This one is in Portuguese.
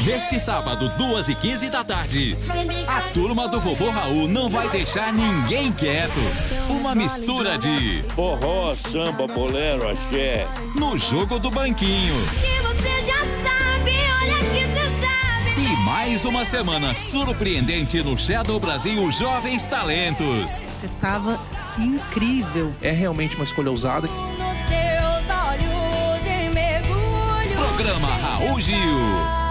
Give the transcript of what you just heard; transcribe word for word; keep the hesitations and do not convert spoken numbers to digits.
Neste sábado, duas e quinze da tarde, a turma do Vovô Raul não vai deixar ninguém quieto. Uma mistura de forró, samba, bolero, axé. No Jogo do Banquinho. Que você já sabe, olha que você sabe. E mais uma semana surpreendente no Shadow Brasil Jovens Talentos. Você estava incrível. É realmente uma escolha ousada. Nos teus olhos em mergulho. Programa Raul Gil.